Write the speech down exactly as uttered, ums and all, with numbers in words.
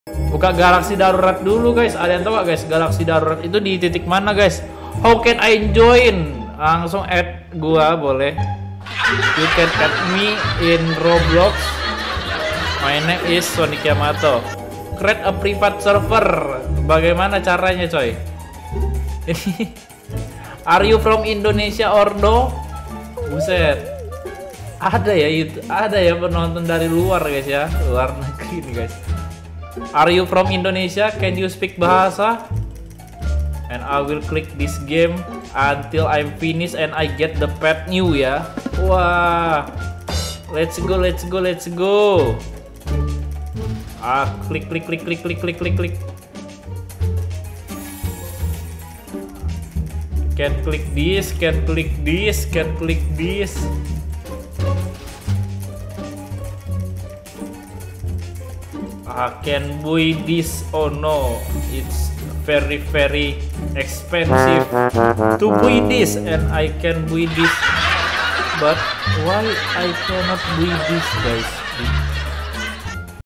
Buka galaksi darurat dulu guys. Ada yang tahu gak guys? Galaksi darurat itu di titik mana guys? How can I join? Langsung add gua boleh. You can add me in Roblox. My name is Sonic Yamato. Create a private server. Bagaimana caranya coy? Ini are you from Indonesia or no? Buset. Ada ya itu, ada ya penonton dari luar guys ya, luar negeri nih guys. Are you from Indonesia? Can you speak bahasa? And I will click this game until I'm finished and I get the pet new ya. Wah, let's go, let's go, let's go. Ah, klik, klik, klik, klik, klik, klik, klik, klik. Can click this, can click this, can click this. I can buy this. Oh no, it's very very expensive to buy this, and I can buy this, but why I cannot buy this guys?